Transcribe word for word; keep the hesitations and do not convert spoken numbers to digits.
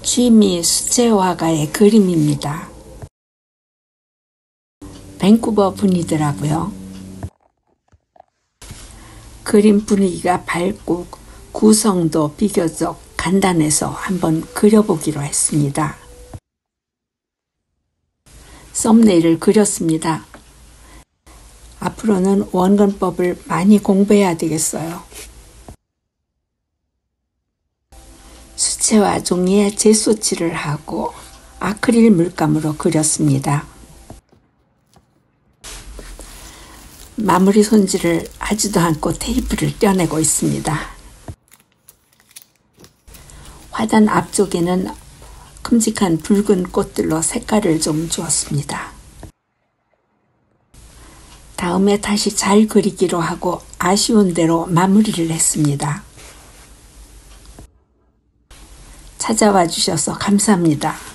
취미 수채화가의 그림입니다. 밴쿠버 분이더라고요. 그림 분위기가 밝고 구성도 비교적 간단해서 한번 그려보기로 했습니다. 썸네일을 그렸습니다. 앞으로는 원근법을 많이 공부해야 되겠어요. 수채화 종이에 젯소칠을 하고 아크릴 물감으로 그렸습니다. 마무리 손질을 하지도 않고 테이프를 떼어내고 있습니다. 화단 앞쪽에는 큼직한 붉은 꽃들로 색깔을 좀 주었습니다. 다음에 다시 잘 그리기로 하고 아쉬운 대로 마무리를 했습니다. 찾아와 주셔서 감사합니다.